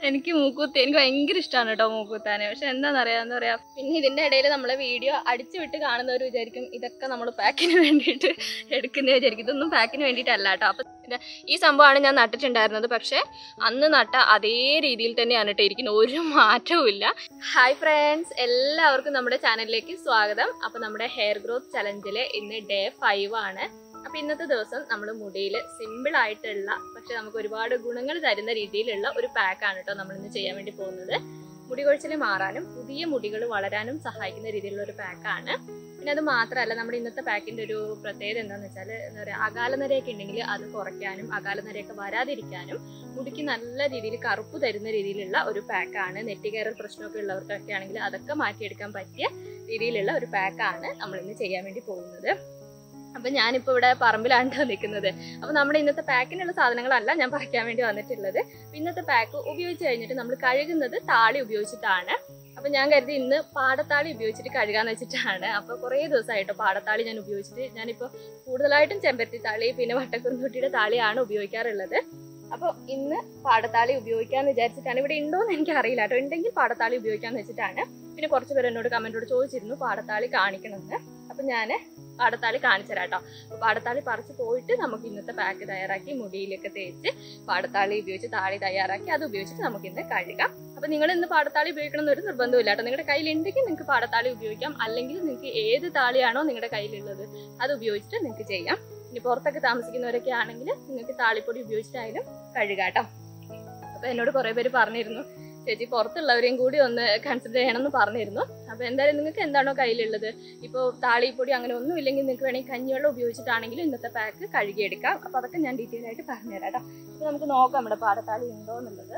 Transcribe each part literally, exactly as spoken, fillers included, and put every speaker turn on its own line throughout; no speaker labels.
എനിക്ക് മൂക്കുത്തി എനിക്ക് ഭയങ്കര ഇഷ്ടമാണ് കേട്ടോ മൂക്കുത്താന്. പക്ഷെ എന്താണെന്നറിയാം എന്താ പറയാ, പിന്നെ ഇതിന്റെ ഇടയിൽ നമ്മളെ വീഡിയോ അടിച്ചു വിട്ട് കാണുന്നവർ വിചാരിക്കും ഇതൊക്കെ നമ്മൾ പാക്കിന് വേണ്ടിയിട്ട് എടുക്കുന്ന വിചാരിക്കും. ഇതൊന്നും പാക്കിന് വേണ്ടിയിട്ടല്ല കേട്ടോ. അപ്പൊ ഈ സംഭവമാണ് ഞാൻ നട്ടിട്ടുണ്ടായിരുന്നത്. പക്ഷെ അന്ന് നട്ട അതേ രീതിയിൽ തന്നെയാണ് കേട്ടോ ഇരിക്കുന്നത്, ഒരു മാറ്റവും ഇല്ല. ഹായ് ഫ്രണ്ട്സ്, എല്ലാവർക്കും നമ്മുടെ ചാനലിലേക്ക് സ്വാഗതം. അപ്പൊ നമ്മുടെ ഹെയർ ഗ്രോത്ത് ചലഞ്ചില് ഇന്ന് ഡേ ഫൈവ് ആണ്. അപ്പൊ ഇന്നത്തെ ദിവസം നമ്മൾ മുടിയിൽ സിമ്പിൾ ആയിട്ടുള്ള പക്ഷെ നമുക്ക് ഒരുപാട് ഗുണങ്ങൾ തരുന്ന രീതിയിലുള്ള ഒരു പാക്കാണ് കേട്ടോ നമ്മൾ ഇന്ന് ചെയ്യാൻ വേണ്ടി പോകുന്നത്. മുടി കൊഴിച്ചിൽ മാറാനും പുതിയ മുടികൾ വളരാനും സഹായിക്കുന്ന രീതിയിലുള്ള ഒരു പാക്കാണ്. പിന്നെ അത് മാത്രമല്ല, നമ്മുടെ ഇന്നത്തെ പാക്കിന്റെ ഒരു പ്രത്യേകത എന്താണെന്ന് വെച്ചാൽ എന്താ പറയുക, അകാലനരയൊക്കെ ഉണ്ടെങ്കിൽ അത് കുറയ്ക്കാനും അകാലനരയൊക്കെ വരാതിരിക്കാനും മുടിക്ക് നല്ല രീതിയിൽ കറുപ്പ് തരുന്ന രീതിയിലുള്ള ഒരു പാക്കാണ്. നെറ്റിക്കയറൽ പ്രശ്നമൊക്കെ ഉള്ളവർക്കൊക്കെ ആണെങ്കിൽ അതൊക്കെ മാറ്റിയെടുക്കാൻ പറ്റിയ രീതിയിലുള്ള ഒരു പാക്കാണ് നമ്മൾ ഇന്ന് ചെയ്യാൻ വേണ്ടി പോകുന്നത്. അപ്പൊ ഞാനിപ്പോ ഇവിടെ പറമ്പിലാണ് നിൽക്കുന്നത്. അപ്പൊ നമ്മുടെ ഇന്നത്തെ പാക്കിനുള്ള സാധനങ്ങളല്ല ഞാൻ പറിക്കാൻ വേണ്ടി വന്നിട്ടുള്ളത്. ഇന്നത്തെ പാക്ക് ഉപയോഗിച്ച് കഴിഞ്ഞിട്ട് നമ്മൾ കഴുകുന്നത് താളി ഉപയോഗിച്ചിട്ടാണ്. അപ്പൊ ഞാൻ കരുതി ഇന്ന് പാടത്താളി ഉപയോഗിച്ചിട്ട് കഴുകാന്ന് വെച്ചിട്ടാണ്. അപ്പൊ കുറെ ദിവസമായിട്ടോ പാടത്താളി ഞാൻ ഉപയോഗിച്ചിട്ട്, ഞാനിപ്പോ കൂടുതലായിട്ടും ചെമ്പരത്തി താളി പിന്നെ വട്ടക്കുറുന്തൊട്ടിയുടെ താളിയാണ് ഉപയോഗിക്കാറുള്ളത്. അപ്പൊ ഇന്ന് പാടത്താളി ഉപയോഗിക്കാന്ന് വിചാരിച്ചിട്ടാണ്. ഇവിടെ ഉണ്ടോന്ന് എനിക്ക് അറിയില്ല കേട്ടോ, ഉണ്ടെങ്കിൽ പാടത്താളി ഉപയോഗിക്കാന്ന് വെച്ചിട്ടാണ്. പിന്നെ കുറച്ച് പേര് എന്നോട് കമന്റോട് ചോദിച്ചിരുന്നു പാടത്താളി കാണിക്കണമെന്ന്. അപ്പൊ ഞാൻ പാടത്താളി കാണിച്ചു തരാം കേട്ടോ. അപ്പൊ പാടത്താളി പറിച്ച് പോയിട്ട് നമുക്ക് ഇന്നത്തെ പാക്ക് തയ്യാറാക്കി മുടിയിലൊക്കെ തേച്ച് പാടത്താളി ഉപയോഗിച്ച് താളി തയ്യാറാക്കി അത് ഉപയോഗിച്ചിട്ട് നമുക്ക് ഇന്ന് കഴുകാം. അപ്പൊ നിങ്ങൾ ഇന്ന് പാടത്താളി ഉപയോഗിക്കണം എന്നൊരു നിർബന്ധമില്ല കേട്ടോ. നിങ്ങളുടെ കയ്യിലുണ്ടെങ്കിൽ നിങ്ങൾക്ക് പാടത്താളി ഉപയോഗിക്കാം, അല്ലെങ്കിൽ നിങ്ങൾക്ക് ഏത് താളിയാണോ നിങ്ങളുടെ കയ്യിലുള്ളത് അത് ഉപയോഗിച്ചിട്ട് നിങ്ങൾക്ക് ചെയ്യാം. ഇനി പുറത്തൊക്കെ താമസിക്കുന്നവരൊക്കെ ആണെങ്കിൽ നിങ്ങൾക്ക് താളിപ്പൊടി ഉപയോഗിച്ചിട്ടായാലും കഴുകാട്ടോ. അപ്പൊ എന്നോട് കുറെ പേര് പറഞ്ഞിരുന്നു ചേച്ചി പുറത്തുള്ളവരെയും കൂടി ഒന്ന് കൺസിഡർ ചെയ്യണം എന്ന് പറഞ്ഞിരുന്നു. അപ്പൊ എന്തായാലും നിങ്ങൾക്ക് എന്താണോ കയ്യിലുള്ളത്, ഇപ്പോൾ താളിപ്പൊടി അങ്ങനെ ഒന്നും ഇല്ലെങ്കിൽ നിങ്ങൾക്ക് വേണമെങ്കിൽ കഞ്ഞിവെള്ളം ഉപയോഗിച്ചിട്ടാണെങ്കിലും ഇന്നത്തെ പാക്ക് കഴുകിയെടുക്കാം. അപ്പൊ അതൊക്കെ ഞാൻ ഡീറ്റെയിൽ ആയിട്ട് പറഞ്ഞുതരാം കേട്ടോ. അപ്പൊ നമുക്ക് നോക്കാം നമ്മുടെ പാടത്താളി ഉണ്ടോ എന്നുള്ളത്.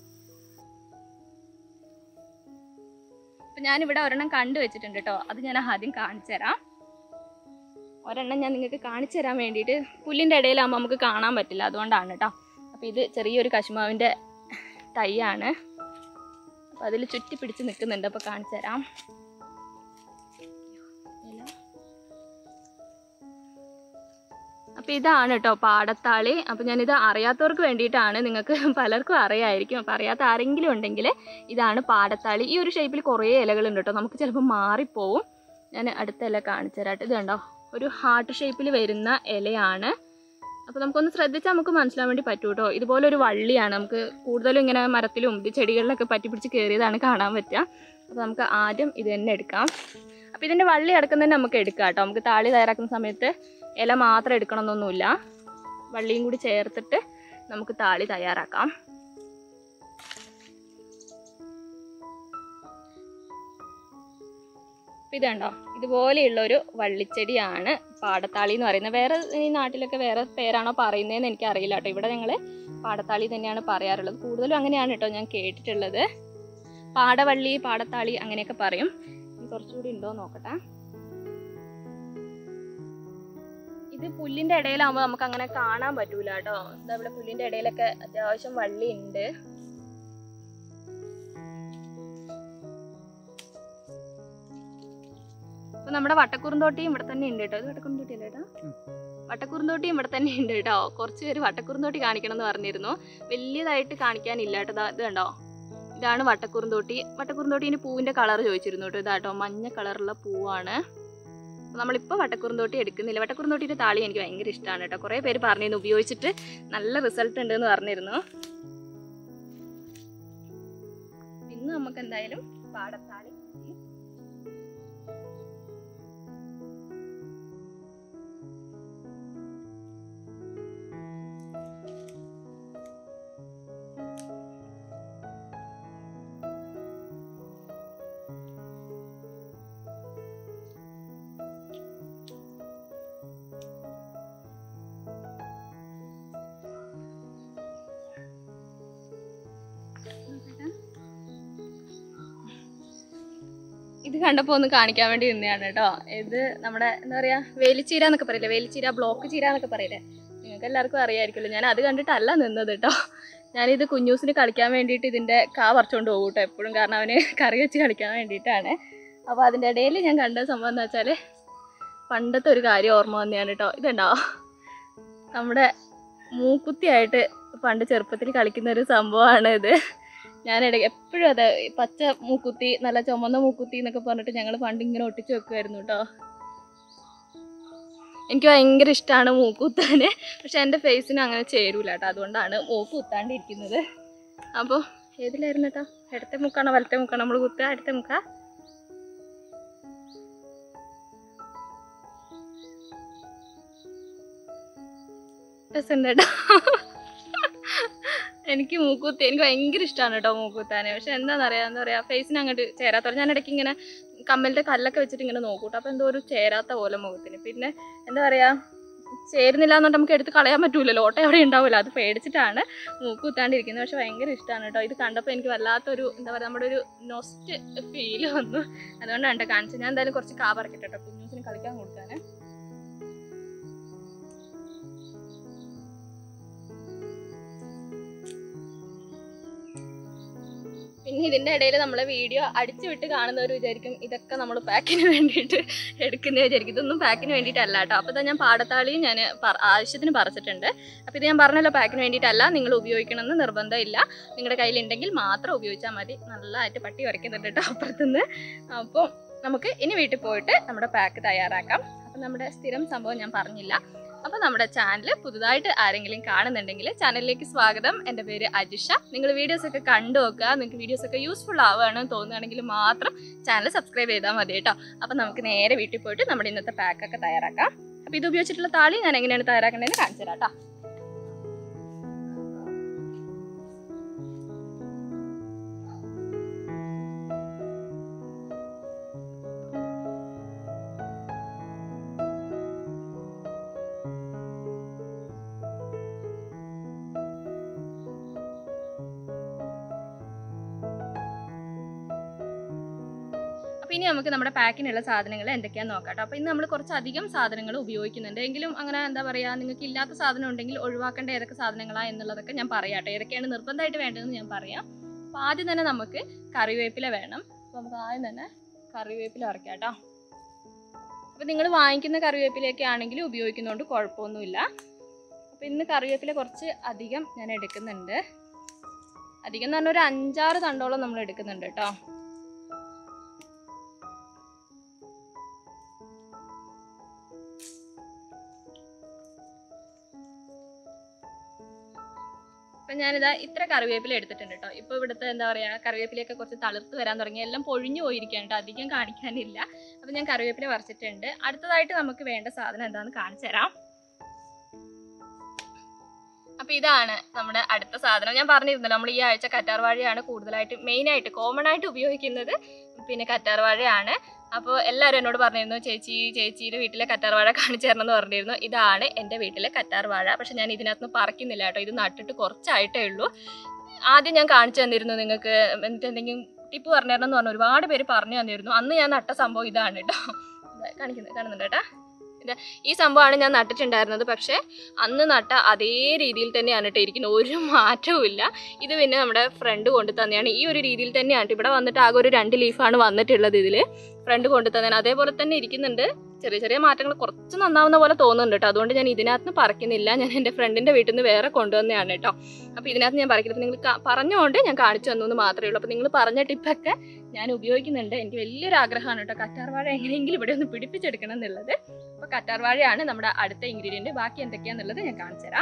അപ്പൊ ഞാനിവിടെ ഒരെണ്ണം കണ്ടുവച്ചിട്ടുണ്ട് കേട്ടോ, അത് ഞാൻ ആദ്യം കാണിച്ചു തരാം. ഒരെണ്ണം ഞാൻ നിങ്ങൾക്ക് കാണിച്ചു തരാൻ വേണ്ടിയിട്ട്, പുല്ലിൻ്റെ ഇടയിലാകുമ്പോൾ നമുക്ക് കാണാൻ പറ്റില്ല, അതുകൊണ്ടാണ് കേട്ടോ. അപ്പം ഇത് ചെറിയൊരു കശുമാവിൻ്റെ തൈയാണ്. അപ്പം അതിൽ ചുറ്റി പിടിച്ച് നിൽക്കുന്നുണ്ട്. അപ്പോൾ കാണിച്ചു തരാം. അപ്പം ഇതാണ് കേട്ടോ പാടത്താളി. അപ്പം ഞാനിത് അറിയാത്തവർക്ക് വേണ്ടിയിട്ടാണ്, നിങ്ങൾക്ക് പലർക്കും അറിയാമായിരിക്കും. അപ്പം അറിയാത്ത ആരെങ്കിലും ഉണ്ടെങ്കിൽ ഇതാണ് പാടത്താളി. ഈ ഒരു ഷേപ്പിൽ കുറേ ഇലകളുണ്ട് കേട്ടോ, നമുക്ക് ചിലപ്പോൾ മാറിപ്പോവും. ഞാൻ അടുത്ത ഇല കാണിച്ചു തരാം. ഇത് കണ്ടോ, ഒരു ഹാർട്ട് ഷേപ്പിൽ വരുന്ന ഇലയാണ്. അപ്പോൾ നമുക്കൊന്ന് ശ്രദ്ധിച്ചാൽ നമുക്ക് മനസ്സിലാൻ വേണ്ടി പറ്റും കേട്ടോ. ഇതുപോലെ ഒരു വള്ളിയാണ്, നമുക്ക് കൂടുതലും ഇങ്ങനെ മരത്തിലും ചെടികളിലൊക്കെ പറ്റി പിടിച്ച് കയറിയതാണ് കാണാൻ പറ്റുക. അപ്പോൾ നമുക്ക് ആദ്യം ഇത് തന്നെ എടുക്കാം. അപ്പോൾ ഇതിൻ്റെ വള്ളി അടക്കം തന്നെ നമുക്ക് എടുക്കാം കേട്ടോ. നമുക്ക് താളി തയ്യാറാക്കുന്ന സമയത്ത് ഇല മാത്രം എടുക്കണമെന്നൊന്നുമില്ല, വള്ളിയും കൂടി ചേർത്തിട്ട് നമുക്ക് താളി തയ്യാറാക്കാം. ഇതുണ്ടോ, ഇതുപോലെയുള്ള ഒരു വള്ളിച്ചെടിയാണ് പാടത്താളി എന്ന് പറയുന്നത്. വേറെ ഈ നാട്ടിലൊക്കെ വേറെ പേരാണോ പറയുന്നതെന്ന് എനിക്കറിയില്ല കേട്ടോ. ഇവിടെ ഞങ്ങൾ പാടത്താളി തന്നെയാണ് പറയാറുള്ളത്, കൂടുതലും അങ്ങനെയാണ് കേട്ടോ ഞാൻ കേട്ടിട്ടുള്ളത്. പാടവള്ളി, പാടത്താളി അങ്ങനെയൊക്കെ പറയും. കുറച്ചുകൂടി ഉണ്ടോ നോക്കട്ടെ. ഇത് പുല്ലിന്റെ ഇടയിലാകുമ്പോൾ നമുക്ക് അങ്ങനെ കാണാൻ പറ്റൂല കേട്ടോ. ഇതാ ഇവിടെ പുല്ലിന്റെ ഇടയിലൊക്കെ അത്യാവശ്യം വള്ളി ഉണ്ട്. അപ്പൊ നമ്മുടെ വട്ടക്കുറുന്തോട്ടിയും ഇവിടെ തന്നെ ഉണ്ട് കേട്ടോ. ഇത് വട്ടക്കുറുന്തോട്ടി അല്ലേ കേട്ടോ? വട്ടക്കുറുന്തോട്ടിയും ഇവിടെ തന്നെ ഉണ്ട് കേട്ടോ. കുറച്ച് പേര് വട്ടക്കുറുന്തോട്ടി കാണിക്കണം എന്ന് പറഞ്ഞിരുന്നു. വലിയതായിട്ട് കാണിക്കാനില്ല കേട്ടോ. ഇത് കണ്ടോ, ഇതാണ് വട്ടക്കുറുന്തോട്ടി. വട്ടക്കുറുന്തോട്ടീൻ്റെ പൂവിന്റെ കളർ ചോദിച്ചിരുന്നു കേട്ടോ. ഇതാട്ടോ മഞ്ഞ കളറുള്ള പൂവാണ്. നമ്മളിപ്പോൾ വട്ടക്കുറുന്തോട്ടി എടുക്കുന്നില്ല. വട്ടക്കുറുന്തോട്ടിയുടെ താളി എനിക്ക് ഭയങ്കര ഇഷ്ടമാണ് കേട്ടോ. കുറേ പേര് പറഞ്ഞിരുന്നു ഉപയോഗിച്ചിട്ട് നല്ല റിസൾട്ട് ഉണ്ട് എന്ന് പറഞ്ഞിരുന്നു. ഇന്ന് നമുക്ക് എന്തായാലും പാടത്താളി ഇത് കണ്ടപ്പോൾ ഒന്ന് കാണിക്കാൻ വേണ്ടി നിന്നെയാണ് കേട്ടോ. ഇത് നമ്മുടെ എന്താ പറയുക, വേലിച്ചീര എന്നൊക്കെ പറയില്ലേ, വേലിച്ചീര ബ്ലോക്ക് ചീര എന്നൊക്കെ പറയില്ലേ, നിങ്ങൾക്ക് എല്ലാവർക്കും അറിയാമായിരിക്കുമല്ലോ. ഞാൻ അത് കണ്ടിട്ടല്ല നിന്നത് കേട്ടോ. ഞാനിത് കുഞ്ഞൂസിന് കളിക്കാൻ വേണ്ടിയിട്ട് ഇതിൻ്റെ കാ പറിച്ചുകൊണ്ട് പോകും കേട്ടോ എപ്പോഴും, കാരണം അവന് കറി വെച്ച് കളിക്കാൻ വേണ്ടിയിട്ടാണ്. അപ്പോൾ അതിൻ്റെ ഇടയിൽ ഞാൻ കണ്ട സംഭവം എന്ന് വെച്ചാൽ പണ്ടത്തെ ഒരു കാര്യം ഓർമ്മ വന്നെയാണ് കേട്ടോ. ഇതുണ്ടോ, നമ്മുടെ മൂക്കുത്തിയായിട്ട് പണ്ട് ചെറുപ്പത്തിൽ കളിക്കുന്ന ഒരു സംഭവമാണ് ഇത്. ഞാൻ ഇടയ്ക്ക് എപ്പോഴും അതെ പച്ച മൂക്കുത്തി നല്ല ചുമന്ന മൂക്കുത്തി എന്നൊക്കെ പറഞ്ഞിട്ട് ഞങ്ങൾ പണ്ട് ഇങ്ങനെ ഒട്ടിച്ച് വെക്കുമായിരുന്നു കേട്ടോ. എനിക്ക് ഭയങ്കര ഇഷ്ടമാണ് മൂക്ക് കുത്താൻ. പക്ഷെ എൻ്റെ ഫേസിന് അങ്ങനെ ചേരൂല കേട്ടോ, അതുകൊണ്ടാണ് മൂക്ക് കുത്താണ്ടിരിക്കുന്നത്. അപ്പോൾ ഏതിലായിരുന്നു കേട്ടോ? ഇടത്തെ മുക്കാണോ വലത്തെ മുക്കാണോ നമ്മൾ കുത്തുക? ഇടത്തെ മുക്ക. രസമുണ്ട് കേട്ടോ. എനിക്ക് മൂക്കുത്തി എനിക്ക് ഭയങ്കര ഇഷ്ടമാണ് കേട്ടോ മൂക്കുത്താൻ. പക്ഷെ എന്താണെന്നറിയാം, എന്താ പറയുക, ഫേസിന് അങ്ങോട്ട് ചേരാത്ത. ഞാൻ ഇടയ്ക്ക് ഇങ്ങനെ കമ്മലിൻ്റെ കല്ലൊക്കെ വെച്ചിട്ട് ഇങ്ങനെ നോക്കൂട്ടോ, അപ്പോൾ എന്തോ ഒരു ചേരാത്ത പോലെ മുഖത്തിന്. പിന്നെ എന്താ പറയുക, ചേരുന്നില്ല എന്നുകൊണ്ട് നമുക്ക് എടുത്ത് കളയാൻ പറ്റൂലല്ലോ, ഓട്ട എവിടെ ഉണ്ടാവില്ല. അത് പേടിച്ചിട്ടാണ് മൂക്ക് കുത്താണ്ടിരിക്കുന്നത്. പക്ഷെ ഭയങ്കര ഇഷ്ടമാണ് കേട്ടോ. ഇത് കണ്ടപ്പോൾ എനിക്ക് വല്ലാത്തൊരു എന്താ പറയുക, നമ്മുടെ ഒരു നൊസ്റ്റ് ഫീല് വന്നു. അതുകൊണ്ടാണ് കേട്ടോ കാണിച്ചത്. ഞാൻ എന്തായാലും കുറച്ച് കാ പറിക്കട്ടെ കേട്ടോ, കുഞ്ഞൂസിന് കളിക്കാൻ കൊടുക്കാൻ. പിന്നെ ഇതിൻ്റെ ഇടയിൽ നമ്മളെ വീഡിയോ അടിച്ചു വിട്ട് കാണുന്നവർ വിചാരിക്കും ഇതൊക്കെ നമ്മൾ പാക്കിന് വേണ്ടിയിട്ട് എടുക്കുന്നത് വിചാരിക്കും. ഇതൊന്നും പാക്കിന് വേണ്ടിയിട്ടല്ല കേട്ടോ. അപ്പോൾ ഇതാ ഞാൻ പാടത്താളിയും ഞാൻ ആവശ്യത്തിന് പറിച്ചിട്ടുണ്ട്. അപ്പോൾ ഇത് ഞാൻ പറഞ്ഞല്ലോ പാക്കിന് വേണ്ടിയിട്ടല്ല, നിങ്ങൾ ഉപയോഗിക്കണമെന്ന് നിർബന്ധമില്ല. നിങ്ങളുടെ കയ്യിലുണ്ടെങ്കിൽ മാത്രം ഉപയോഗിച്ചാൽ മതി. നല്ലതായിട്ട് പട്ടി വരയ്ക്കുന്നുണ്ട് കേട്ടോ അപ്പുറത്തുനിന്ന്. അപ്പോൾ നമുക്ക് ഇനി വീട്ടിൽ പോയിട്ട് നമ്മുടെ പാക്ക് തയ്യാറാക്കാം. അപ്പം നമ്മുടെ സ്ഥിരം സംഭവം ഞാൻ പറഞ്ഞില്ല. അപ്പോൾ നമ്മുടെ ചാനൽ പുതുതായിട്ട് ആരെങ്കിലും കാണുന്നുണ്ടെങ്കിൽ ചാനലിലേക്ക് സ്വാഗതം. എൻ്റെ പേര് അജിഷ. നിങ്ങൾ വീഡിയോസൊക്കെ കണ്ടു നോക്കുക. നിങ്ങൾക്ക് വീഡിയോസൊക്കെ യൂസ്ഫുൾ ആവുകയാണെന്ന് തോന്നുകയാണെങ്കിൽ മാത്രം ചാനൽ സബ്സ്ക്രൈബ് ചെയ്താൽ മതി കേട്ടോ. അപ്പോൾ നമുക്ക് നേരെ വീട്ടിൽ പോയിട്ട് നമ്മുടെ ഇന്നത്തെ പാക്കൊക്കെ തയ്യാറാക്കാം. അപ്പോൾ ഇത് ഉപയോഗിച്ചിട്ടുള്ള താളി ഞാൻ എങ്ങനെയാണ് തയ്യാറാക്കേണ്ടതെന്ന് കാണിച്ചു തരാം കേട്ടോ. അപ്പോൾ ഇനി നമുക്ക് നമ്മുടെ പാക്കിനുള്ള സാധനങ്ങൾ എന്തൊക്കെയാണെന്ന് നോക്കാം കേട്ടോ. അപ്പോൾ ഇന്ന് നമ്മൾ കുറച്ചധികം സാധനങ്ങൾ ഉപയോഗിക്കുന്നുണ്ട്. എങ്കിലും അങ്ങനെ എന്താ പറയുക, നിങ്ങൾക്ക് ഇല്ലാത്ത സാധനം ഉണ്ടെങ്കിൽ ഒഴിവാക്കേണ്ട ഏതൊക്കെ സാധനങ്ങളാണ് എന്നുള്ളതൊക്കെ ഞാൻ പറയാം കേട്ടോ. ഏതൊക്കെയാണ് നിർബന്ധമായിട്ട് വേണ്ടതെന്ന് ഞാൻ പറയാം. അപ്പോൾ ആദ്യം തന്നെ നമുക്ക് കറിവേപ്പില വേണം. അപ്പോൾ നമുക്ക് ആദ്യം തന്നെ കറിവേപ്പില വറക്കാം കേട്ടോ. അപ്പോൾ നിങ്ങൾ വാങ്ങിക്കുന്ന കറിവേപ്പിലയൊക്കെ ആണെങ്കിൽ ഉപയോഗിക്കുന്നതുകൊണ്ട് കുഴപ്പമൊന്നുമില്ല. അപ്പോൾ ഇന്ന് കറിവേപ്പില കുറച്ച് അധികം ഞാൻ എടുക്കുന്നുണ്ട്. അധികം എന്ന് പറഞ്ഞാൽ ഒരു അഞ്ചാറ് തണ്ടോളം നമ്മൾ എടുക്കുന്നുണ്ട് കേട്ടോ. അപ്പം ഞാനിതാ ഇത്ര കറിവേപ്പില എടുത്തിട്ടുണ്ട് കേട്ടോ. ഇപ്പോൾ ഇവിടുത്തെ എന്താ പറയുക, കറിവേപ്പിലയൊക്കെ കുറച്ച് തളിർത്ത് വരാൻ തുടങ്ങി, എല്ലാം പൊഴിഞ്ഞു പോയിരിക്കുകയാണ് കേട്ടോ, അധികം കാണിക്കാനില്ല. അപ്പം ഞാൻ കറിവേപ്പില പറിച്ചിട്ടുണ്ട്. അടുത്തതായിട്ട് നമുക്ക് വേണ്ട സാധനം എന്താണെന്ന് കാണിച്ചു തരാം. അപ്പോൾ ഇതാണ് നമ്മുടെ അടുത്ത സാധനം. ഞാൻ പറഞ്ഞിരുന്നല്ലോ നമ്മൾ ഈ ആഴ്ച കറ്റാർ വാഴയാണ് കൂടുതലായിട്ട് മെയിനായിട്ട് കോമൺ ആയിട്ട് ഉപയോഗിക്കുന്നത്. പിന്നെ കറ്റാർ വാഴയാണ്. അപ്പോൾ എല്ലാവരും എന്നോട് പറഞ്ഞിരുന്നു ചേച്ചി ചേച്ചിയുടെ വീട്ടിലെ കറ്റാർ വാഴ കാണിച്ചു തരണം എന്ന് പറഞ്ഞിരുന്നു. ഇതാണ് എൻ്റെ വീട്ടിലെ കറ്റാർ വാഴ. പക്ഷെ ഞാൻ ഇതിനകത്ത് പറിക്കുന്നില്ല കേട്ടോ. ഇത് നട്ടിട്ട് കുറച്ചായിട്ടേ ഉള്ളൂ. ആദ്യം ഞാൻ കാണിച്ചു തന്നിരുന്നു നിങ്ങൾക്ക്, എന്നിട്ട് എന്തെങ്കിലും ടിപ്പ് പറഞ്ഞു തരണം എന്ന് പറഞ്ഞു ഒരുപാട് പേര് പറഞ്ഞു തന്നിരുന്നു. അന്ന് ഞാൻ നട്ട സംഭവം ഇതാണ് കേട്ടോ. കാണിക്കുന്നത് കാണുന്നുണ്ട് കേട്ടോ. ഇത് ഈ സംഭവമാണ് ഞാൻ നട്ടിട്ടുണ്ടായിരുന്നത്. പക്ഷേ അന്ന് നട്ട അതേ രീതിയിൽ തന്നെയാണ് കേട്ടോ ഇരിക്കുന്നത്, ഒരു മാറ്റവും ഇല്ല. ഇത് പിന്നെ നമ്മുടെ ഫ്രണ്ട് കൊണ്ടു തന്നെയാണ്. ഈ ഒരു രീതിയിൽ തന്നെയാണ് ഇവിടെ വന്നിട്ട് ആകെ ഒരു രണ്ട് ലീഫാണ് വന്നിട്ടുള്ളത്. ഇതിൽ ഫ്രണ്ട് കൊണ്ടു തന്നെയാണ് അതേപോലെ തന്നെ ഇരിക്കുന്നുണ്ട്. ചെറിയ ചെറിയ മാറ്റങ്ങൾ കുറച്ച് നന്നാവുന്ന പോലെ തോന്നുന്നുണ്ട് കേട്ടോ. അതുകൊണ്ട് ഞാൻ ഇതിനകത്ത് പറിക്കുന്നില്ല. ഞാൻ എൻ്റെ ഫ്രണ്ടിൻ്റെ വീട്ടിൽ നിന്ന് വേറെ കൊണ്ടുവന്നതാണ് കേട്ടോ. അപ്പോൾ ഇതിനകത്ത് ഞാൻ പറിക്കുന്നത് നിങ്ങൾ പറഞ്ഞുകൊണ്ട് ഞാൻ കാണിച്ചു തന്നു എന്ന് മാത്രമേ ഉള്ളൂ. അപ്പോൾ നിങ്ങൾ പറഞ്ഞ ടിപ്പൊക്കെ ഞാൻ ഉപയോഗിക്കുന്നുണ്ട്. എനിക്ക് വലിയൊരു ആഗ്രഹമാണ് കേട്ടോ കറ്റാർ വാഴ എങ്ങനെയെങ്കിലും ഇവിടെ ഒന്ന് പിടിപ്പിച്ചെടുക്കണം എന്നുള്ളത്. അപ്പോൾ കറ്റാർ വാഴയാണ് നമ്മുടെ അടുത്ത ഇൻഗ്രീഡിയൻറ്റ്. ബാക്കി എന്തൊക്കെയാണെന്നുള്ളത് ഞാൻ കാണിച്ചു തരാം.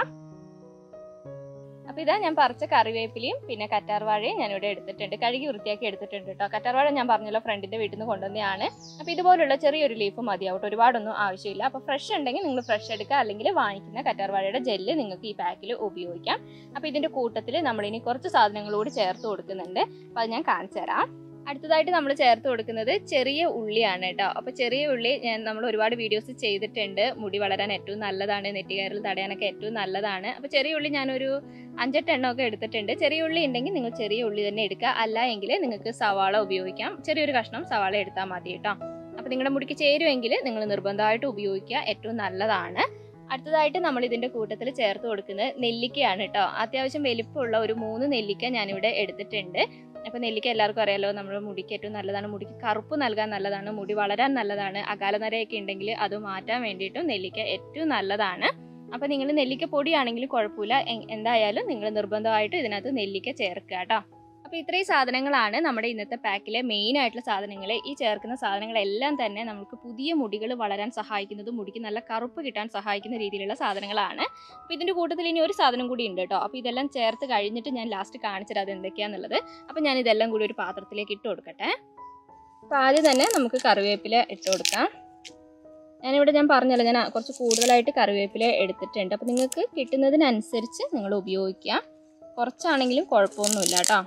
അപ്പോൾ ഇതാ ഞാൻ പറിച്ച കറിവേപ്പിലയും പിന്നെ കറ്റാർ വാഴയും ഞാനിവിടെ എടുത്തിട്ടുണ്ട്. കഴുകി വൃത്തിയാക്കി എടുത്തിട്ടുണ്ട് കേട്ടോ. കറ്റാർ വാഴ ഞാൻ പറഞ്ഞല്ലോ ഫ്രണ്ടിൻ്റെ വീട്ടിൽ നിന്ന് കൊണ്ടുവന്നതാണ്. അപ്പോൾ ഇതുപോലുള്ള ചെറിയൊരു ലീഫ് മതിയാവും. ഒരുപാടൊന്നും ആവശ്യമില്ല. അപ്പോൾ ഫ്രഷ് ഉണ്ടെങ്കിൽ നിങ്ങൾ ഫ്രഷ് എടുക്കുക, അല്ലെങ്കിൽ വാങ്ങിക്കുന്ന കറ്റാർ വാഴയുടെ ജെല്ല് നിങ്ങൾക്ക് ഈ പാക്കിൽ ഉപയോഗിക്കാം. അപ്പോൾ ഇതിൻ്റെ കൂട്ടത്തിൽ നമ്മളിനി കുറച്ച് സാധനങ്ങളോട് ചേർത്ത് കൊടുക്കുന്നുണ്ട്. അപ്പോൾ അത് ഞാൻ കാണിച്ചു തരാം. അടുത്തതായിട്ട് നമ്മൾ ചേർത്ത് കൊടുക്കുന്നത് ചെറിയ ഉള്ളിയാണ് കേട്ടോ. അപ്പോൾ ചെറിയ ഉള്ളി ഞാൻ നമ്മൾ ഒരുപാട് വീഡിയോസ് ചെയ്തിട്ടുണ്ട്. മുടി വളരാൻ ഏറ്റവും നല്ലതാണ്, നെറ്റിക്കയറിൽ തടയാനൊക്കെ ഏറ്റവും നല്ലതാണ്. അപ്പോൾ ചെറിയ ഉള്ളി ഞാനൊരു അഞ്ചെട്ട് എണ്ണമൊക്കെ എടുത്തിട്ടുണ്ട്. ചെറിയ ഉള്ളി ഉണ്ടെങ്കിൽ നിങ്ങൾ ചെറിയ ഉള്ളി തന്നെ എടുക്കുക, അല്ല എങ്കിൽ നിങ്ങൾക്ക് സവാള ഉപയോഗിക്കാം. ചെറിയൊരു കഷ്ണം സവാള എടുത്താൽ മതി കേട്ടോ. അപ്പോൾ നിങ്ങളുടെ മുടിക്ക് ചേരുമെങ്കിൽ നിങ്ങൾ നിർബന്ധമായിട്ട് ഉപയോഗിക്കുക, ഏറ്റവും നല്ലതാണ്. അടുത്തതായിട്ട് നമ്മൾ ഇതിൻ്റെ കൂട്ടത്തിൽ ചേർത്ത് കൊടുക്കുന്നത് നെല്ലിക്കയാണ് കേട്ടോ. അത്യാവശ്യം വലിപ്പമുള്ള ഒരു മൂന്ന് നെല്ലിക്ക ഞാനിവിടെ എടുത്തിട്ടുണ്ട്. അപ്പോൾ നെല്ലിക്ക എല്ലാവർക്കും അറിയാലോ, നമ്മുടെ മുടിക്ക് ഏറ്റവും നല്ലതാണ്, മുടിക്ക് കറുപ്പ് നൽകാൻ നല്ലതാണ്, മുടി വളരാൻ നല്ലതാണ്. അകാലനരയൊക്കെ ഉണ്ടെങ്കിൽ അത് മാറ്റാൻ വേണ്ടിയിട്ടും നെല്ലിക്ക ഏറ്റവും നല്ലതാണ്. അപ്പോൾ നിങ്ങൾ നെല്ലിക്ക പൊടിയാണെങ്കിൽ കുഴപ്പമില്ല, എന്തായാലും നിങ്ങൾ നിർബന്ധമായിട്ട് ഇതിനകത്ത് നെല്ലിക്ക ചേർക്കുക കേട്ടോ. അപ്പോൾ ഇത്രയും സാധനങ്ങളാണ് നമ്മുടെ ഇന്നത്തെ പാക്കിലെ മെയിൻ ആയിട്ടുള്ള സാധനങ്ങൾ. ഈ ചേർക്കുന്ന സാധനങ്ങളെല്ലാം തന്നെ നമുക്ക് പുതിയ മുടികൾ വളരാൻ സഹായിക്കുന്നതും മുടിക്ക് നല്ല കറുപ്പ് കിട്ടാൻ സഹായിക്കുന്ന രീതിയിലുള്ള സാധനങ്ങളാണ്. അപ്പോൾ ഇതിൻ്റെ കൂട്ടത്തിൽ ഇനി ഒരു സാധനം കൂടി ഉണ്ട് കേട്ടോ. അപ്പോൾ ഇതെല്ലാം ചേർത്ത് കഴിഞ്ഞിട്ട് ഞാൻ ലാസ്റ്റ് കാണിച്ചത് അത് എന്തൊക്കെയാണെന്നുള്ളത്. അപ്പോൾ ഞാൻ ഇതെല്ലാം കൂടി ഒരു പാത്രത്തിലേക്ക് ഇട്ട് കൊടുക്കട്ടെ. അപ്പോൾ ആദ്യം തന്നെ നമുക്ക് കറിവേപ്പില ഇട്ട് കൊടുക്കാം. ഞാനിവിടെ ഞാൻ പറഞ്ഞല്ലോ, ഞാൻ കുറച്ച് കൂടുതലായിട്ട് കറിവേപ്പില എടുത്തിട്ടുണ്ട്. അപ്പോൾ നിങ്ങൾക്ക് കിട്ടുന്നതിനനുസരിച്ച് നിങ്ങൾ ഉപയോഗിക്കുക. കുറച്ചാണെങ്കിലും കുഴപ്പമൊന്നുമില്ല കേട്ടോ.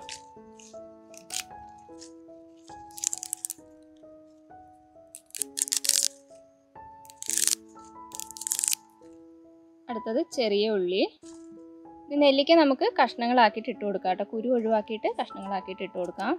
അടുത്തത് ചെറിയ ഉള്ളി. നെല്ലിക്ക നമുക്ക് കഷ്ണങ്ങളാക്കിയിട്ട് ഇട്ട് കൊടുക്കാം കേട്ടോ. കുരു ഒഴിവാക്കിയിട്ട് കഷ്ണങ്ങളാക്കിയിട്ട് ഇട്ട് കൊടുക്കാം.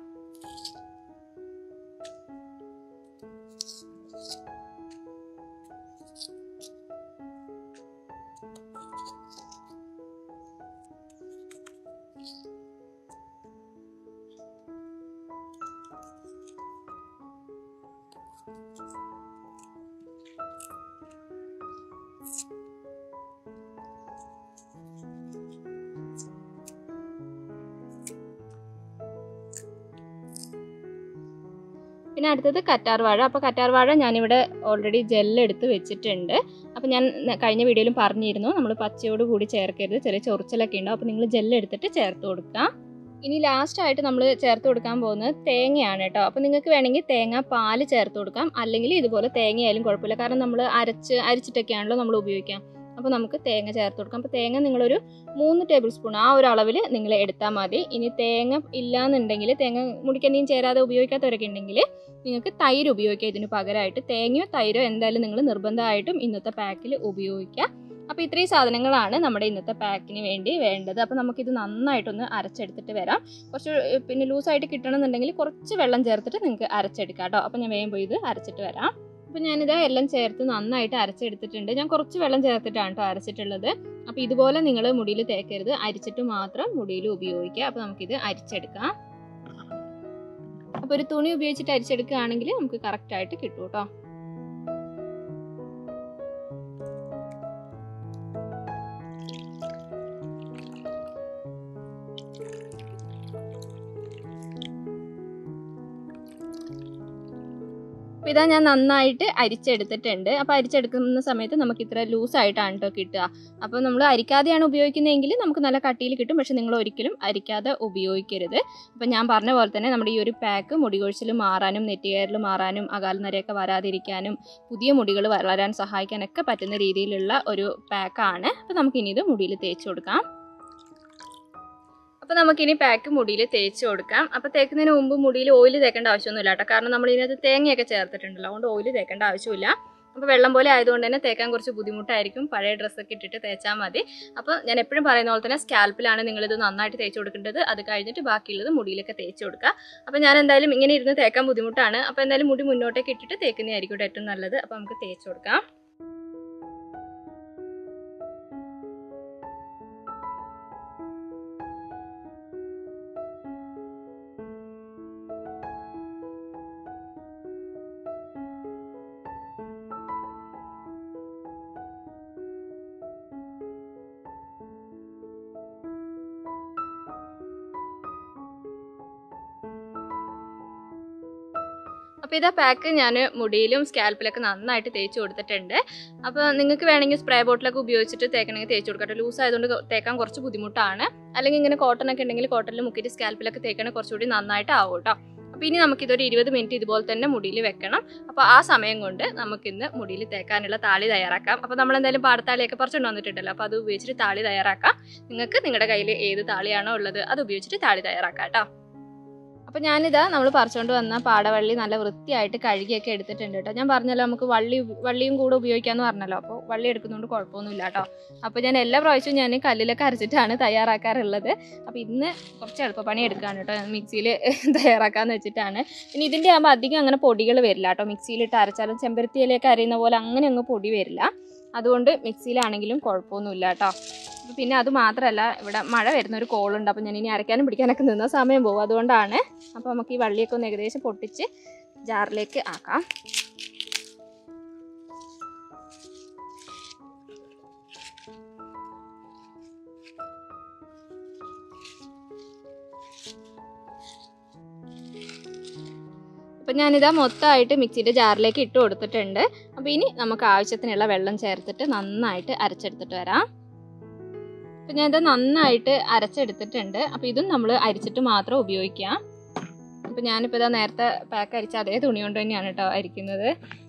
പിന്നെ അടുത്തത് കറ്റാർവാഴ. അപ്പോൾ കറ്റാർവാഴ ഞാനിവിടെ ഓൾറെഡി ജെല്ലെടുത്ത് വെച്ചിട്ടുണ്ട്. അപ്പോൾ ഞാൻ കഴിഞ്ഞ വീഡിയോയിലും പറഞ്ഞിരുന്നു നമ്മൾ പച്ചയോട് കൂടി ചേർക്കരുത്, ചെറിയ ചൊറിച്ചിലൊക്കെ ഉണ്ടാവും. അപ്പോൾ നിങ്ങൾ ജെല്ലെടുത്തിട്ട് ചേർത്ത് കൊടുക്കുക. ഇനി ലാസ്റ്റായിട്ട് നമ്മൾ ചേർത്ത് കൊടുക്കാൻ പോകുന്നത് തേങ്ങയാണ് കേട്ടോ. അപ്പോൾ നിങ്ങൾക്ക് വേണമെങ്കിൽ തേങ്ങ പാല് ചേർത്ത് കൊടുക്കാം, അല്ലെങ്കിൽ ഇതുപോലെ തേങ്ങയായാലും കുഴപ്പമില്ല. കാരണം നമ്മൾ അരച്ച് അരിച്ചിട്ടൊക്കെയാണല്ലോ നമ്മൾ ഉപയോഗിക്കാം. അപ്പോൾ നമുക്ക് തേങ്ങ ചേർത്ത് കൊടുക്കാം. അപ്പോൾ തേങ്ങ നിങ്ങളൊരു മൂന്ന് ടേബിൾ സ്പൂൺ ആ ഒരു അളവിൽ നിങ്ങൾ എടുത്താൽ മതി. ഇനി തേങ്ങ ഇല്ലാന്നുണ്ടെങ്കിൽ, തേങ്ങ മുടിക്കെന്തെങ്കിലും ചേരാതെ ഉപയോഗിക്കാത്തവരൊക്കെ ഉണ്ടെങ്കിൽ നിങ്ങൾക്ക് തൈര് ഉപയോഗിക്കുക ഇതിന് പകരമായിട്ട്. തേങ്ങയോ തൈരോ എന്തായാലും നിങ്ങൾ നിർബന്ധമായിട്ടും ഇന്നത്തെ പാക്കിൽ ഉപയോഗിക്കുക. അപ്പോൾ ഇത്രയും സാധനങ്ങളാണ് നമ്മുടെ ഇന്നത്തെ പാക്കിന് വേണ്ടി വേണ്ടത്. അപ്പോൾ നമുക്കിത് നന്നായിട്ടൊന്ന് അരച്ചെടുത്തിട്ട് വരാം. കുറച്ച് പിന്നെ ലൂസായിട്ട് കിട്ടണമെന്നുണ്ടെങ്കിൽ കുറച്ച് വെള്ളം ചേർത്തിട്ട് നിങ്ങൾക്ക് അരച്ചെടുക്കാം കേട്ടോ. അപ്പോൾ ഞാൻ വേഗം പോയി ഇത് അരച്ചിട്ട് വരാം. അപ്പോൾ ഞാനിത് എല്ലാം ചേർത്ത് നന്നായിട്ട് അരച്ചെടുത്തിട്ടുണ്ട്. ഞാൻ കുറച്ച് വെള്ളം ചേർത്തിട്ടാണ് കേട്ടോ അരച്ചിട്ടുള്ളത്. അപ്പോൾ ഇതുപോലെ നിങ്ങൾ മുടിയിൽ തേക്കരുത്, അരിച്ചിട്ട് മാത്രം മുടിയിൽ ഉപയോഗിക്കുക. അപ്പോൾ നമുക്കിത് അരിച്ചെടുക്കാം. അപ്പോൾ ഒരു തുണി ഉപയോഗിച്ചിട്ട് അരിച്ചെടുക്കുകയാണെങ്കിൽ നമുക്ക് കറക്റ്റായിട്ട് കിട്ടും കേട്ടോ. അപ്പോൾ ഇതാ ഞാൻ നന്നായിട്ട് അരിച്ചെടുത്തിട്ടുണ്ട്. അപ്പോൾ അരിച്ചെടുക്കുന്ന സമയത്ത് നമുക്ക് ഇത്ര ലൂസായിട്ടാണ് കേട്ടോ കിട്ടുക. അപ്പോൾ നമ്മൾ അരിക്കാതെയാണ് ഉപയോഗിക്കുന്നതെങ്കിൽ നമുക്ക് നല്ല കട്ടിയിൽ കിട്ടും. പക്ഷേ നിങ്ങൾ ഒരിക്കലും അരിക്കാതെ ഉപയോഗിക്കരുത്. അപ്പോൾ ഞാൻ പറഞ്ഞ പോലെ തന്നെ നമ്മുടെ ഈ ഒരു പാക്ക് മുടി കൊഴിച്ചിൽ മാറാനും നെറ്റികയറിൽ മാറാനും അകാലനരയൊക്കെ വരാതിരിക്കാനും പുതിയ മുടികൾ വളരാൻ സഹായിക്കാനൊക്കെ പറ്റുന്ന രീതിയിലുള്ള ഒരു പാക്കാണ്. അപ്പോൾ നമുക്കിനി ഇത് മുടിയിൽ തേച്ച് കൊടുക്കാം. അപ്പോൾ നമുക്കിനി പാക്ക് മുടിയിൽ തേച്ച് കൊടുക്കാം. അപ്പോൾ തേക്കുന്നതിന് മുമ്പ് മുടിയിൽ ഓയിൽ തേക്കേണ്ട ആവശ്യമൊന്നുമില്ല കേട്ടോ. കാരണം നമ്മൾ ഇതിനകത്ത് തേങ്ങയൊക്കെ ചേർത്തിട്ടുണ്ടല്ലോ, അതുകൊണ്ട് ഓയിൽ തേക്കേണ്ട ആവശ്യമില്ല. അപ്പോൾ വെള്ളം പോലെ ആയതുകൊണ്ട് തന്നെ തേക്കാൻ കുറച്ച് ബുദ്ധിമുട്ടായിരിക്കും. പഴയ ഡ്രസ്സൊക്കെ ഇട്ടിട്ട് തേച്ചാൽ മതി. അപ്പോൾ ഞാൻ എപ്പോഴും പറയുന്ന പോലെ തന്നെ സ്കാൽപ്പിലാണ് നിങ്ങളിത് നന്നായിട്ട് തേച്ച് കൊടുക്കേണ്ടത്. അത് കഴിഞ്ഞിട്ട് ബാക്കിയുള്ളത് മുടിയിലൊക്കെ തേച്ച് കൊടുക്കുക. അപ്പോൾ ഞാൻ എന്തായാലും ഇങ്ങനെ ഇരുന്ന് തേക്കാൻ ബുദ്ധിമുട്ടാണ്. അപ്പോൾ എന്തായാലും മുടി മുന്നോട്ടേക്ക് ഇട്ടിട്ട് തേക്കുന്നതായിരിക്കും ഏറ്റവും നല്ലത്. അപ്പോൾ നമുക്ക് തേച്ച് കൊടുക്കാം. അപ്പോൾ ഇതാ പാക്ക് ഞാൻ മുടിയിലും സ്കാൽപ്പിലൊക്കെ നന്നായിട്ട് തേച്ച് കൊടുത്തിട്ടുണ്ട്. അപ്പോൾ നിങ്ങൾക്ക് വേണമെങ്കിൽ സ്പ്രേ ബോട്ടിലൊക്കെ ഉപയോഗിച്ചിട്ട് തേക്കണമെങ്കിൽ തേച്ച് കൊടുക്കട്ടെ. ലൂസ് ആയതുകൊണ്ട് തേക്കാൻ കുറച്ച് ബുദ്ധിമുട്ടാണ്. അല്ലെങ്കിൽ ഇങ്ങനെ കോട്ടനൊക്കെ ഉണ്ടെങ്കിൽ കോട്ടണിൽ മുക്കിയിട്ട് സ്കാൽപ്പിലൊക്കെ തേക്കണേ കുറച്ചുകൂടി നന്നായിട്ട് ആവും കേട്ടോ. അപ്പോൾ ഇനി നമുക്കിതൊരു ഇരുപത് മിനിറ്റ് ഇതുപോലെ തന്നെ മുടിയിൽ വെക്കണം. അപ്പോൾ ആ സമയം കൊണ്ട് നമുക്കിന്ന് മുടിയിൽ തേക്കാനുള്ള താളി തയ്യാറാക്കാം. അപ്പോൾ നമ്മളെന്തായാലും പാടത്താളിയൊക്കെ പറിച്ചുകൊണ്ട് വന്നിട്ടുണ്ടല്ലോ, അപ്പോൾ അത് ഉപയോഗിച്ചിട്ട് താളി തയ്യാറാക്കാം. നിങ്ങൾക്ക് നിങ്ങളുടെ കയ്യിൽ ഏത് താളിയാണോ ഉള്ളത് അത് ഉപയോഗിച്ചിട്ട് താളി തയ്യാറാക്കാം കേട്ടോ. അപ്പോൾ ഞാനിതാ നമ്മൾ പറിച്ചുകൊണ്ട് വന്ന പാടവള്ളി നല്ല വൃത്തിയായിട്ട് കഴുകിയൊക്കെ എടുത്തിട്ടുണ്ട് കേട്ടോ. ഞാൻ പറഞ്ഞല്ലോ നമുക്ക് വള്ളി വള്ളിയും കൂടെ ഉപയോഗിക്കാമെന്ന് പറഞ്ഞല്ലോ. അപ്പോൾ വള്ളി എടുക്കുന്നതുകൊണ്ട് കുഴപ്പമൊന്നുമില്ല കേട്ടോ. അപ്പോൾ ഞാൻ എല്ലാ പ്രാവശ്യവും ഞാൻ കല്ലിലൊക്കെ അരച്ചിട്ടാണ് തയ്യാറാക്കാറുള്ളത്. അപ്പോൾ ഇന്ന് കുറച്ച് എളുപ്പപ്പണി എടുക്കുകയാണ് കേട്ടോ, മിക്സിയിൽ തയ്യാറാക്കാമെന്ന് വെച്ചിട്ടാണ്. പിന്നെ ഇതിൻ്റെ ആകുമ്പോൾ അധികം അങ്ങനെ പൊടികൾ വരില്ല കേട്ടോ. മിക്സിയിലിട്ട് അരച്ചാലും ചെമ്പരത്തിയിലേക്ക് അരയുന്ന പോലെ അങ്ങനെ അങ്ങ് പൊടി വരില്ല. അതുകൊണ്ട് മിക്സിയിലാണെങ്കിലും കുഴപ്പമൊന്നുമില്ല കേട്ടോ. അപ്പോൾ പിന്നെ അത് മാത്രമല്ല, ഇവിടെ മഴ വരുന്നൊരു കോളുണ്ട്. അപ്പോൾ ഞാൻ ഇനി അരയ്ക്കാനും പിടിക്കാനൊക്കെ നിന്ന സമയം പോകും, അതുകൊണ്ടാണ്. അപ്പോൾ നമുക്ക് ഈ വള്ളിയൊക്കെ ഒന്ന് ഏകദേശം പൊട്ടിച്ച് ജാറിലേക്ക് ആക്കാം. അപ്പം ഞാനിതാ മൊത്തമായിട്ട് മിക്സിയുടെ ജാറിലേക്ക് ഇട്ട് കൊടുത്തിട്ടുണ്ട്. അപ്പോൾ ഇനി നമുക്ക് ആവശ്യത്തിനുള്ള വെള്ളം ചേർത്തിട്ട് നന്നായിട്ട് അരച്ചെടുത്തിട്ട് വരാം. അപ്പം ഞാനിത് നന്നായിട്ട് അരച്ചെടുത്തിട്ടുണ്ട്. അപ്പോൾ ഇതും നമ്മൾ അരിച്ചിട്ട് മാത്രം ഉപയോഗിക്കാം. അപ്പോൾ ഞാനിപ്പോൾ ഇതാ നേരത്തെ പാക്ക് അരിച്ച അതേ തുണി കൊണ്ട് തന്നെയാണ് കേട്ടോ അരിക്കുന്നത്.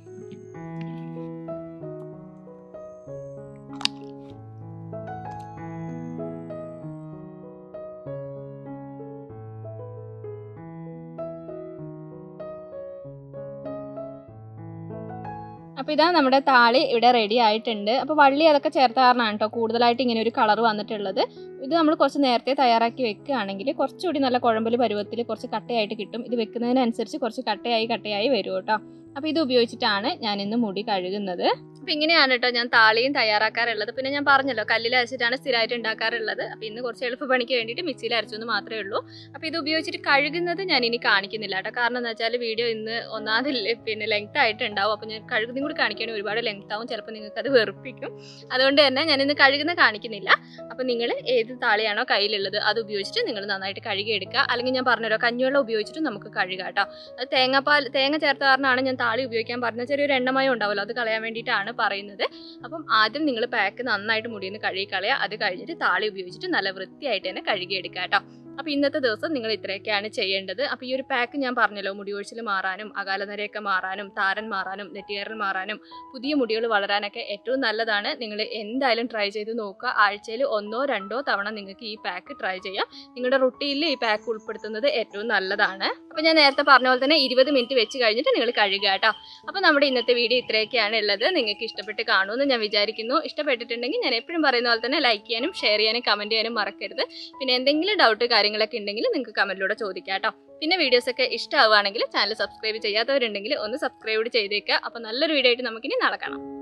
അപ്പോൾ ഇതാ നമ്മുടെ താളി ഇവിടെ റെഡി ആയിട്ടുണ്ട്. അപ്പോൾ വള്ളി അതൊക്കെ ചേർത്ത കാരണമാണ് കേട്ടോ കൂടുതലായിട്ട് ഇങ്ങനെ ഒരു കളർ വന്നിട്ടുള്ളത്. ഇത് നമ്മൾ കുറച്ച് നേരത്തെ തയ്യാറാക്കി വെക്കുകയാണെങ്കിൽ കുറച്ചുകൂടി നല്ല കുഴമ്പൽ പരുവത്തിൽ കുറച്ച് കട്ടയായിട്ട് കിട്ടും. ഇത് വെക്കുന്നതിനനുസരിച്ച് കുറച്ച് കട്ടയായി കട്ടയായി വരും കേട്ടോ. അപ്പോൾ ഇത് ഉപയോഗിച്ചിട്ടാണ് ഞാൻ ഇന്ന് മുടി കഴുകുന്നത്. അപ്പോൾ ഇങ്ങനെയാണ് കേട്ടോ ഞാൻ താളിയും തയ്യാറാക്കാറുള്ളത്. പിന്നെ ഞാൻ പറഞ്ഞല്ലോ കല്ലിൽ അരച്ചിട്ടാണ് സ്ഥിരമായിട്ട് ഉണ്ടാക്കാറുള്ളത്. അപ്പോൾ ഇന്ന് കുറച്ച് എളുപ്പപ്പണിക്ക് വേണ്ടിയിട്ട് മിക്സിയിൽ അരച്ചെന്ന് മാത്രമേ ഉള്ളൂ. അപ്പോൾ ഇത് ഉപയോഗിച്ചിട്ട് കഴുകുന്നത് ഞാൻ ഇനി കാണിക്കുന്നില്ല കേട്ടോ. കാരണം എന്താ വെച്ചാൽ വീഡിയോ ഇന്ന് ഒന്നാമത് പിന്നെ ലെങ്ത് ആയിട്ട് ഉണ്ടാവും. അപ്പോൾ ഞാൻ കഴുകുന്നതും കൂടി കാണിക്കുകയാണെങ്കിൽ ഒരുപാട് ലെങ്ത് ആവും, ചിലപ്പോൾ നിങ്ങൾക്ക് അത് വെറുപ്പിക്കും. അതുകൊണ്ട് തന്നെ ഞാൻ ഇന്ന് കഴുകുന്ന കാണിക്കുന്നില്ല. അപ്പോൾ നിങ്ങൾ ഏത് താളിയാണോ കയ്യിലുള്ളത് അത് ഉപയോഗിച്ചിട്ട് നിങ്ങൾ നന്നായിട്ട് കഴുകിയെടുക്കുക. അല്ലെങ്കിൽ ഞാൻ പറഞ്ഞല്ലോ കഞ്ഞിവെള്ളം ഉപയോഗിച്ചിട്ട് നമുക്ക് കഴുകാം കേട്ടോ. അത് തേങ്ങാപ്പാൽ തേങ്ങ ചേർത്ത കാരണമാണ് ഞാൻ താളി ഉപയോഗിക്കാൻ പറഞ്ഞത്. ചെറിയൊരു എണ്ണമയം ഉണ്ടാവുമല്ലോ, അത് കളയാൻ വേണ്ടിയിട്ടാണ് പറയുന്നത്. അപ്പം ആദ്യം നിങ്ങൾ പാക്ക് നന്നായിട്ട് മുടിയിൽ നിന്ന് കഴുകി കളയുക. അത് കഴിഞ്ഞിട്ട് താളി ഉപയോഗിച്ചിട്ട് നല്ല വൃത്തിയായിട്ട് തന്നെ കഴുകിയെടുക്കുക കേട്ടോ. അപ്പോൾ ഇന്നത്തെ ദിവസം നിങ്ങൾ ഇത്രയൊക്കെയാണ് ചെയ്യേണ്ടത്. അപ്പോൾ ഈ ഒരു പാക്ക് ഞാൻ പറഞ്ഞല്ലോ മുടി ഒഴിച്ചിൽ മാറാനും അകാലനരയൊക്കെ മാറാനും താരൻ മാറാനും നെറ്റിയേറൽ മാറാനും പുതിയ മുടികൾ വളരാനൊക്കെ ഏറ്റവും നല്ലതാണ്. നിങ്ങൾ എന്തായാലും ട്രൈ ചെയ്ത് നോക്കുക. ആഴ്ചയിൽ ഒന്നോ രണ്ടോ തവണ നിങ്ങൾക്ക് ഈ പാക്ക് ട്രൈ ചെയ്യാം. നിങ്ങളുടെ റുട്ടീനിൽ ഈ പാക്ക് ഉൾപ്പെടുത്തുന്നത് ഏറ്റവും നല്ലതാണ്. അപ്പോൾ ഞാൻ നേരത്തെ പറഞ്ഞ പോലെ തന്നെ ഇരുപത് മിനിറ്റ് വെച്ച് കഴിഞ്ഞിട്ട് നിങ്ങൾ കഴുകുക കേട്ടോ. അപ്പോൾ നമ്മുടെ ഇന്നത്തെ വീഡിയോ ഇത്രയൊക്കെയാണ് ഉള്ളത്. നിങ്ങൾക്ക് ഇഷ്ടപ്പെട്ട് കാണുമെന്ന് ഞാൻ വിചാരിക്കുന്നു. ഇഷ്ടപ്പെട്ടിട്ടുണ്ടെങ്കിൽ ഞാൻ എപ്പോഴും പറയുന്ന പോലെ തന്നെ ലൈക്ക് ചെയ്യാനും ഷെയർ ചെയ്യാനും കമൻറ്റ് ചെയ്യാനും മറക്കരുത്. പിന്നെ എന്തെങ്കിലും ഡൗട്ട് കാര്യങ്ങളൊക്കെ ഉണ്ടെങ്കിൽ നിങ്ങൾക്ക് കമൻറ്റിലൂടെ ചോദിക്കാം കേട്ടോ. പിന്നെ വീഡിയോസൊക്കെ ഇഷ്ടമാവുകയാണെങ്കിൽ ചാനൽ സബ്സ്ക്രൈബ് ചെയ്യാത്തവരുണ്ടെങ്കിൽ ഒന്ന് സബ്സ്ക്രൈബ് ചെയ്തേക്കുക. അപ്പോൾ നല്ലൊരു വീഡിയോ ആയിട്ട് നമുക്കിനി നാളെ കാണാം.